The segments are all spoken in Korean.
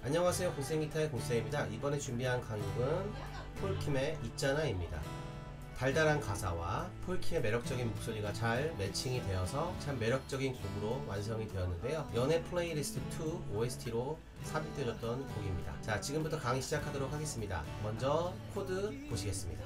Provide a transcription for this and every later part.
안녕하세요. 공생기타의 공쌤입니다. 이번에 준비한 강의는 폴킴의 있잖아입니다. 달달한 가사와 폴킴의 매력적인 목소리가 잘 매칭이 되어서 참 매력적인 곡으로 완성이 되었는데요. 연애 플레이리스트 2 OST로 삽입되어졌던 곡입니다. 자, 지금부터 강의 시작하도록 하겠습니다. 먼저 코드 보시겠습니다.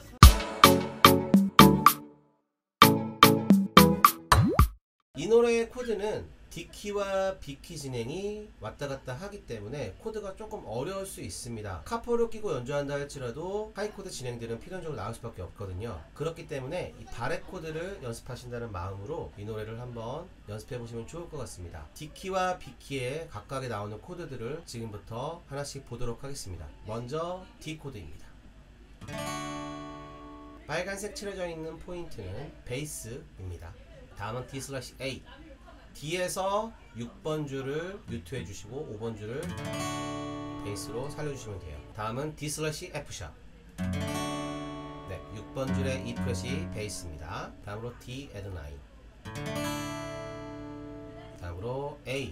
이 노래의 코드는 D키와 B키 진행이 왔다갔다 하기 때문에 코드가 조금 어려울 수 있습니다. 카포를 끼고 연주한다 할지라도 하이코드 진행들은 필연적으로 나올 수밖에 없거든요. 그렇기 때문에 이 바렛 코드를 연습하신다는 마음으로 이 노래를 한번 연습해 보시면 좋을 것 같습니다. D키와 B키에 각각에 나오는 코드들을 지금부터 하나씩 보도록 하겠습니다. 먼저 D코드입니다. 빨간색 칠해져 있는 포인트는 베이스입니다. 다음은 D/A. D에서 6번 줄을 뮤트해 주시고 5번 줄을 베이스로 살려주시면 돼요. 다음은 D/F#. 네, 6번 줄의 E 프렛이 베이스입니다. 다음으로 D add 9. 다음으로 A.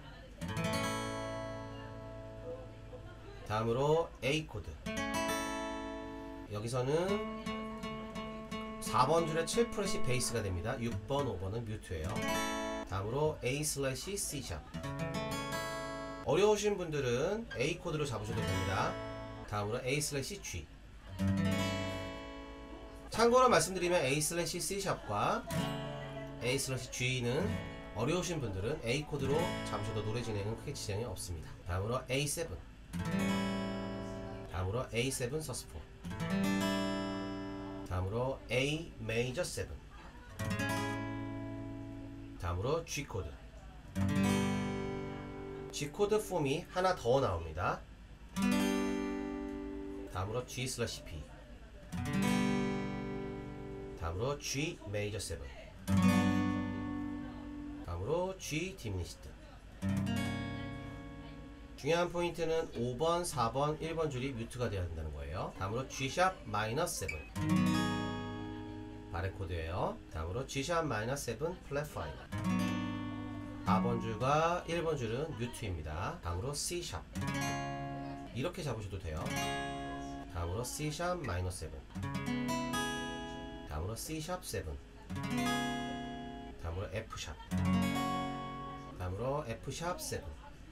다음으로 A 코드. 여기서는 4번 줄의 7 프렛이 베이스가 됩니다. 6번, 5번은 뮤트예요. 다음으로 A/C#. 어려우신 분들은 A 코드로 잡으셔도 됩니다. 다음으로 A/G. 참고로 말씀드리면 A/C#과 A/G는 어려우신 분들은 A 코드로 잡으셔도 노래 진행은 크게 지장이 없습니다. 다음으로 A7. 다음으로 A7 서스포. 다음으로 A 메이저 7. 다음으로 G 코드. G 코드 폼이 하나 더 나옵니다. 다음으로 G/P. 다음으로 G 메이저 7. 다음으로 G 디미니시드. 중요한 포인트는 5번, 4번, 1번 줄이 뮤트가 되어야 된다는 거예요. 다음으로 G#-7. 바렛 코드예요. 다음으로 G#-7 플랫 5. 4번 줄과 1번 줄은 뮤트입니다. 다음으로 C#. 이렇게 잡으셔도 돼요. 다음으로 C#-7. 다음으로 C#7. 다음으로 F#. 다음으로 F#7.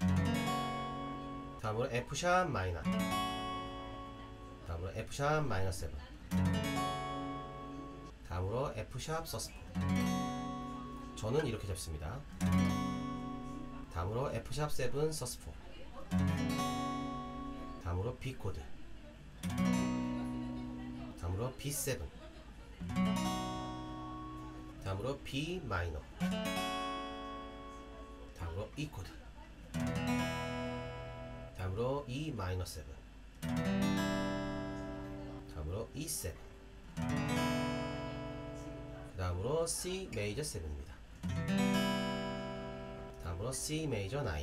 다음으로 F#-. 다음으로 F#-7. 다음으로 F# 서스포. 저는 이렇게 잡습니다. 다음으로 F#7 서스포. 다음으로 B 코드. 다음으로 B7. 다음으로 B 마이너. 다음으로 E 코드. 다음으로 E 마이너 7. 다음으로 E7. 다음으로 C 메이저 7입니다. 다음으로 C 메이저 9.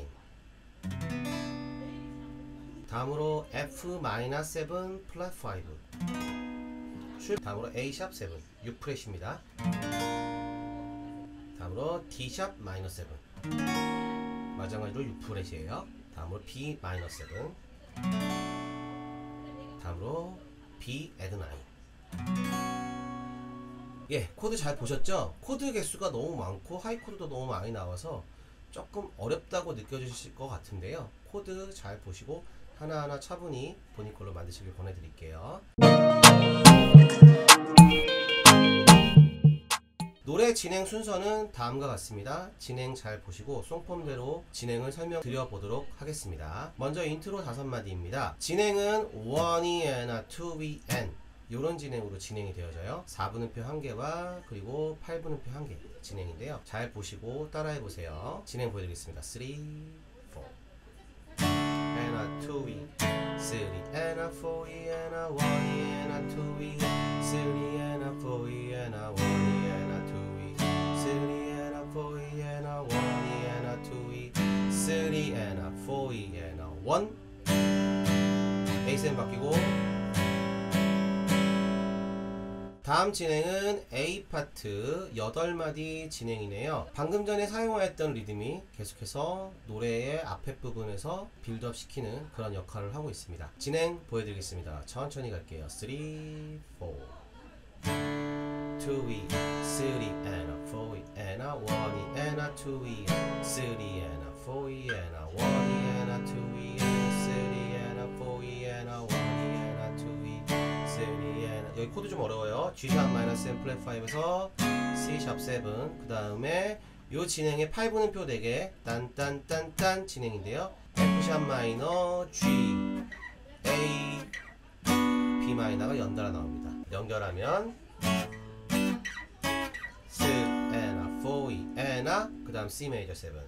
다음으로 F-7 플랫 5. 다음으로 A#7 6 프렛입니다. 다음으로 D#-7. 마찬가지로 6 프렛이에요. 다음으로 B-7. 다음으로 B add 9. 예, 코드 잘 보셨죠? 코드 개수가 너무 많고 하이 코드도 너무 많이 나와서 조금 어렵다고 느껴지실 것 같은데요. 코드 잘 보시고 하나하나 차분히 본인 걸로 만드시길 권해드릴게요. 노래 진행 순서는 다음과 같습니다. 진행 잘 보시고 송폼대로 진행을 설명드려 보도록 하겠습니다. 먼저 인트로 5마디입니다. 진행은 1E and 2E and 이런 진행으로 진행이 되어져요. 4분음표 1개와 그리고 8분음표 1개 진행인데요. 잘 보시고 따라해 보세요. 진행 보여드리겠습니다. 3, 4 and a 2E 3 and a 4E and a 1E and a 2E 3 and a 4E and a 1E and a 2E 3 and a 4E and a 1E and a 2E 3 and a 4E and a 1 A7 바뀌고 다음 진행은 A 파트 8마디 진행이네요. 방금 전에 사용하였던 리듬이 계속해서 노래의 앞에 부분에서 빌드업 시키는 그런 역할을 하고 있습니다. 진행 보여드리겠습니다. 천천히 갈게요. 3, 4 2, 3 and 4 and 1 and 2 and 3 and 4 and 1 and 2 and 3 and 4 and 1 and 2 여기 코드 좀 어려워요. G 샵 마이너스 M 플랫 5에서 C 샵 7. 그 다음에 요 진행의 8분음표 4개 딴딴딴딴 진행인데요. F 샵 마이너 G A B 마이너가 연달아 나옵니다. 연결하면 S and 4 and 그 다음 C 메이저 7 2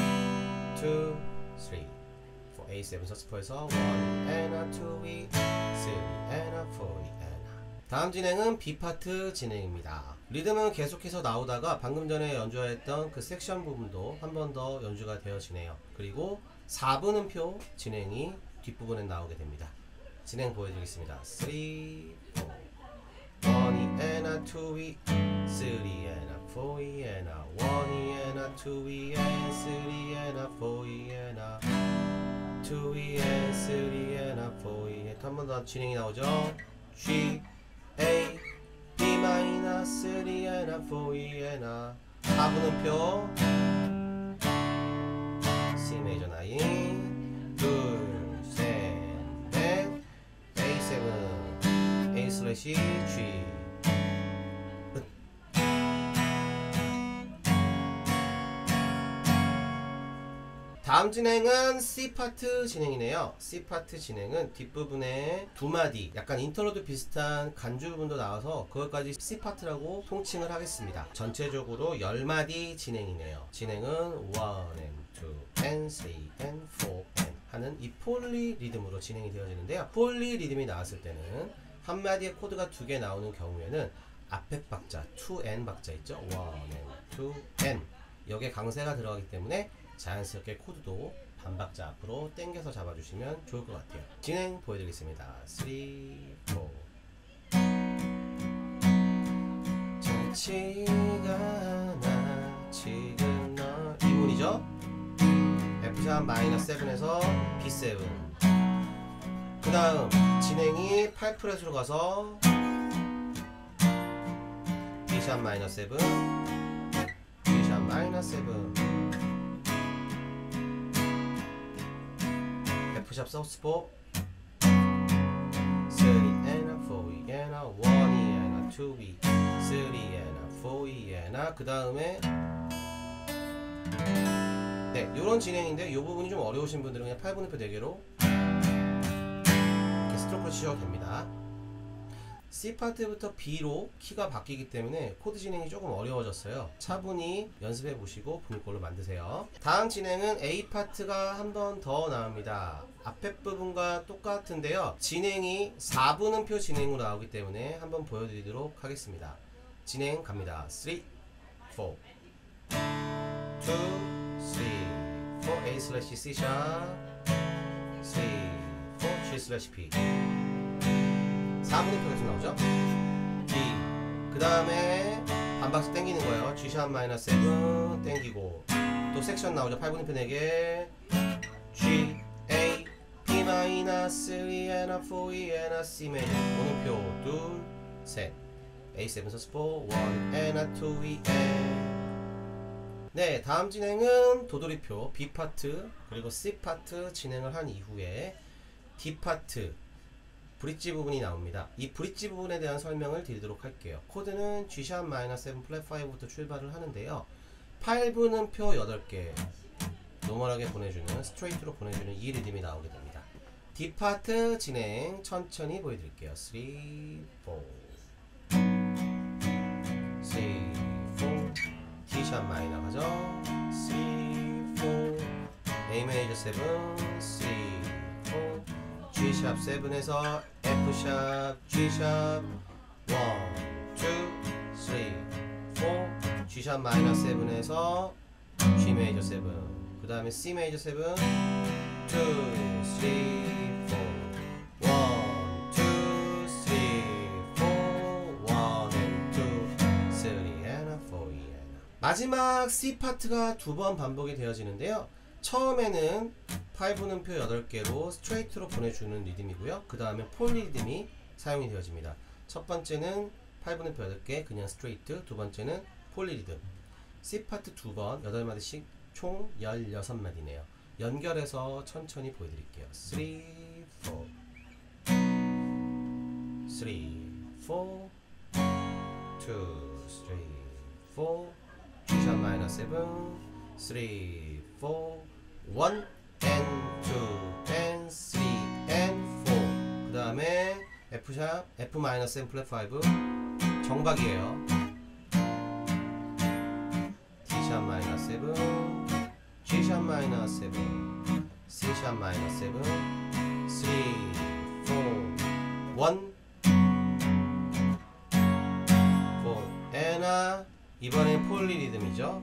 3 A7 서스포에서 1 and 2 3 and 4 and 다음 진행은 B파트 진행입니다. 리듬은 계속해서 나오다가 방금 전에 연주했던 그 섹션 부분도 한 번 더 연주가 되어지네요. 그리고 4분음표 진행이 뒷부분에 나오게 됩니다. 진행 보여드리겠습니다. 3, 4 1 and 2 3 and 4 and 1 and 2 and 3 and 4 and 2 and 3 and 4 and 한 번 더 진행이 나오죠. G A B 마이너 3 and 4 and 4분음표 C 메이저 9 둘, 셋, 넷 A7 A 슬래시 G 다음 진행은 C파트 진행이네요. C파트 진행은 뒷부분에 2마디 약간 인터로드 비슷한 간주 부분도 나와서 그것까지 C파트라고 통칭을 하겠습니다. 전체적으로 10마디 진행이네요. 진행은 1 and 2 and 3 and 4 and 하는 이 폴리 리듬으로 진행이 되어지는데요. 폴리 리듬이 나왔을 때는 한 마디의 코드가 2개 나오는 경우에는 앞에 박자 2N 박자 있죠. 1 and 2 and 여기에 강세가 들어가기 때문에 자연스럽게 코드도 반박자 앞으로 당겨서 잡아주시면 좋을 것 같아요. 진행 보여드리겠습니다. 3, 4 정치가 나 지금 너 이문이죠? F샵 마이너 7에서 B7 그 다음 진행이 8프렛으로 가서 B샵 마이너 7 B샵 마이너 7 F샵 서스포 3 and 4 and 1 and 2 3 and 4 and 그 다음에 네, 요런 진행인데 이 부분이 좀 어려우신 분들은 그냥 8분음표 4개로 이렇게 스트로크를 치셔도 됩니다. C파트부터 B로 키가 바뀌기 때문에 코드 진행이 조금 어려워졌어요. 차분히 연습해 보시고 분위꼴로 만드세요. 다음 진행은 A파트가 한 번 더 나옵니다. 앞에 부분과 똑같은데요. 진행이 4분음표 진행으로 나오기 때문에 한번 보여드리도록 하겠습니다. 진행 갑니다. 3, 4 2, 3 4 A 슬래시 C 샵 3, 4 G 슬래시 P 4분음표 계속 나오죠. D 그 다음에 반박수 땡기는 거예요. G 샵 마이너 7 땡기고 또 섹션 나오죠. 8분음표 4개 G A B 마이너 3 and 4 and C 메이저 분음표 둘 셋 A7 서스포 1 and 2 and 네, 다음 진행은 도돌이표 B파트 그리고 C파트 진행을 한 이후에 D파트 브릿지 부분이 나옵니다. 이 브릿지 부분에 대한 설명을 드리도록 할게요. 코드는 G샵 마이너 7 플랫 5부터 출발을 하는데요. 8분음표 8개 노멀하게 보내주는 스트레이트로 보내주는 이 리듬이 나오게 됩니다. D파트 진행 천천히 보여드릴게요. 3, 4 3, 4 D샵 마이너 가죠. 3, 4 A 메이저 7 3, 4 G샵 7에서 F샵 G샵 1, 2, 3, 4 G샵 마이너 7에서 G 메이저 7 그 다음에 C 메이저 7 2, 3, 4 1, 2, 3, 4 1 마지막 C 파트가 두 번 반복이 되어지는데요. 처음에는 5는표 8개로 스트레이트로 보내주는 리듬이고요. 그 다음에 폴리 리듬이 사용이 되어집니다. 첫 번째는 5는표 8개 그냥 스트레이트, 두 번째는 폴리 리듬. C 파트 두 번 8마디씩 총 16마디네요. 연결해서 천천히 보여드릴게요. 3, 4 3, 4 2, 3, 4 G샵 마이너 7 3, 4 1 and 2 and 3 and 4 그 다음에 F샵 F 마이너 7 플랫 5 정박이에요. D샵 마이너 7 G샵 마이너 7 C샵 마이너 7 3, 4 1 4 이번엔 폴리 리듬이죠.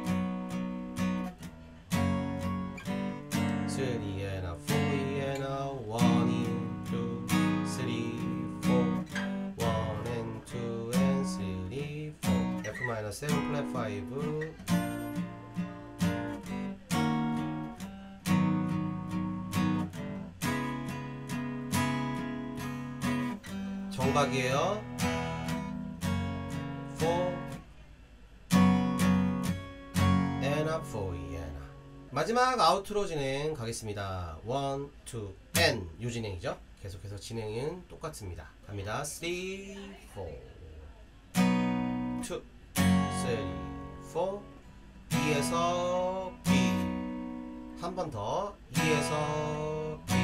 3 and 4 and 1 2 3 4 1 and 2 and 3 4 F-7 플랫 5 정박이에요. 4 마지막 아우트로 진행 가겠습니다. 1, 2, and 요 진행이죠. 계속해서 진행은 똑같습니다. 갑니다. 3, 4 2, 3, 4 E에서 B 한 번 더 E에서 B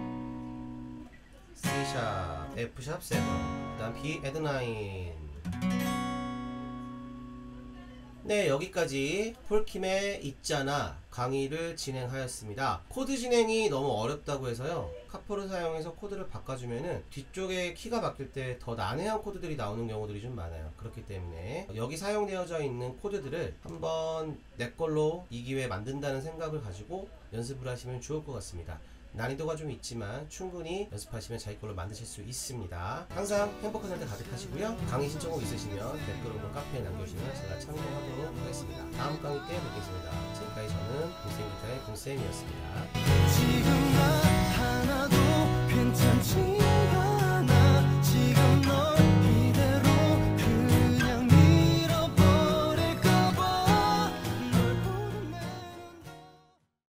C샵 F샵 7 그 다음 B add 9 네, 여기까지 폴킴의 있잖아 강의를 진행하였습니다. 코드 진행이 너무 어렵다고 해서요. 카포를 사용해서 코드를 바꿔주면은 뒤쪽에 키가 바뀔 때 더 난해한 코드들이 나오는 경우들이 좀 많아요. 그렇기 때문에 여기 사용되어져 있는 코드들을 한번 내 걸로 이 기회에 만든다는 생각을 가지고 연습을 하시면 좋을 것 같습니다. 난이도가 좀 있지만 충분히 연습하시면 자기 걸로 만드실 수 있습니다. 항상 행복한 날 가득하시고요. 강의 신청곡 있으시면 댓글 혹은 카페에 남겨주시면 제가 참고하도록 하겠습니다. 다음 강의 때 뵙겠습니다. 지금까지 저는 공쌤 기타의 공쌤이었습니다.